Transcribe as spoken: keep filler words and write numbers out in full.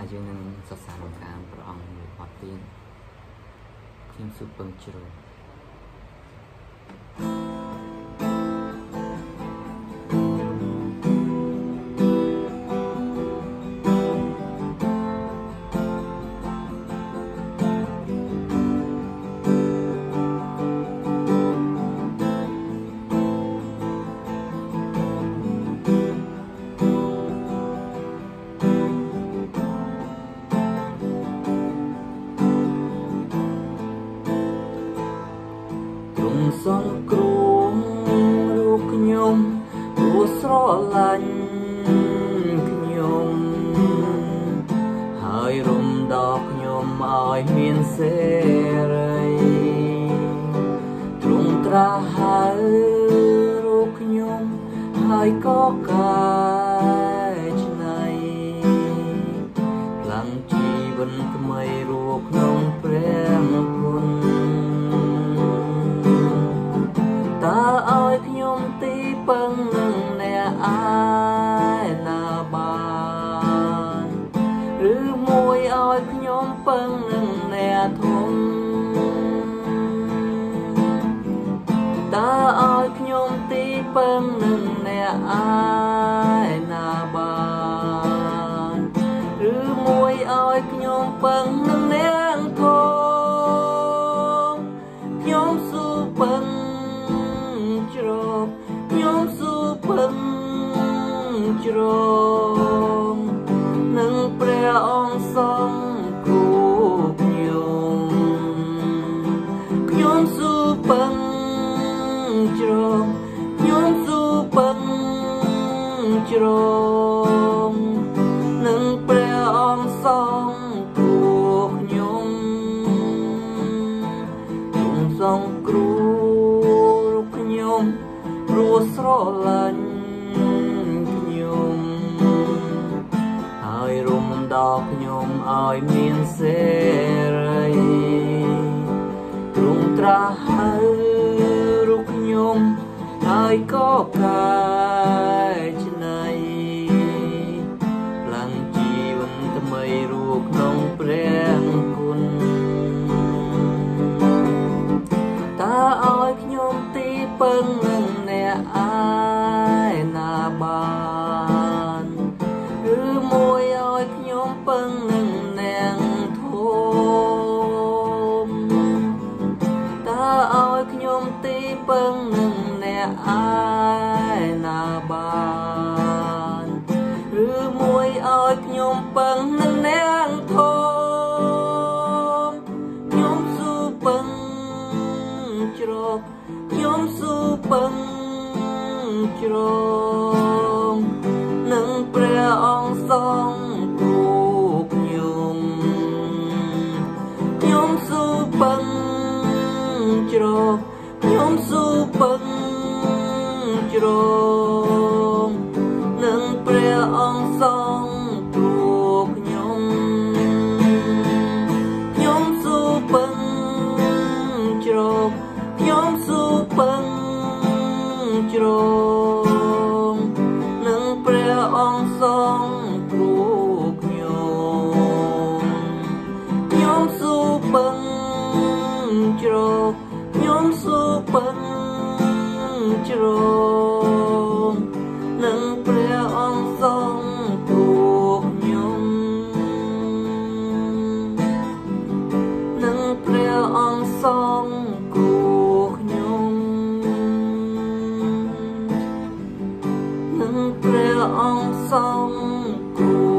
ហើយយើងនឹងសរសើរការព្រះអង្គមួយអត់ទៀតខ្ញុំស៊ូពឹងជ្រោ សង្គ្រោះរូបខ្ញុំព្រោះស្រឡាញ់ខ្ញុំហើយរំដោះខ្ញុំឲ្យមានសេរីទ្រង់ត្រាស់ហៅរូបខ្ញុំហើយក៏កែច្នៃឡើងជីវិតថ្មីរូបក្នុងព្រះគុណ តើឲ្យខ្ញុំទីពឹងនឹងអ្នកឯណាបានឬមួយឲ្យខ្ញុំពឹងនឹងអ្នកធំតើឲ្យខ្ញុំទីពឹងនឹងអ្នកឯណាបានឬមួយឲ្យខ្ញុំពឹងនឹងអ្នកធំខ្ញុំស៊ូពឹង ខ្ញុំស៊ូពឹងជ្រងនឹងព្រះអង្គសង្គ្រោះខ្ញុំខ្ញុំស៊ូពឹងជ្រងខ្ញុំស៊ូពឹងជ្រងនឹងព្រះអង្គសង្គ្រោះខ្ញុំខ្ញុំសង្គ្រោះខ្ញុំ ព្រោះស្រឡាញ់ខ្ញុំហើយរំដោះខ្ញុំឲ្យមានសេរីទ្រង់ត្រាស់ហៅរូបខ្ញុំហើយក៏កែច្នៃឡើងជីវិតថ្មីរូបក្នុងព្រះគុណតើឲ្យខ្ញុំទីពឹងនឹងអ្នកឯណាបានឬមួយឲ្យខ្ញុំពឹងនឹងអ្នកធំតើឲ្យខ្ញុំទីពឹងនឹងអ្នកឯណាបានឬមួយឲ្យខ្ញុំពឹងនឹងអ្នកធំខ្ញុំស៊ូពឹងជ្រក ខ្ញុំស៊ូពឹងជ្រងនឹងព្រះអង្គសង្គ្រោះខ្ញុំខ្ញុំស៊ូពឹងជ្រងខ្ញុំស៊ូពឹងជ្រងនឹងព្រះអង្គសង្គ្រោះខ្ញុំខ្ញុំស៊ូពឹងជ្រង ខ្ញុំស៊ូពឹងជ្រងនឹងព្រះអង្គសង្គ្រោះខ្ញុំខ្ញុំស៊ូពឹងជ្រងខ្ញុំស៊ូពឹងជ្រងនឹងព្រះអង្គសង្គ្រោះខ្ញុំនឹងព្រះអង្គសង្គ្រោះ ព្រះអង្គសង្គ្រោះ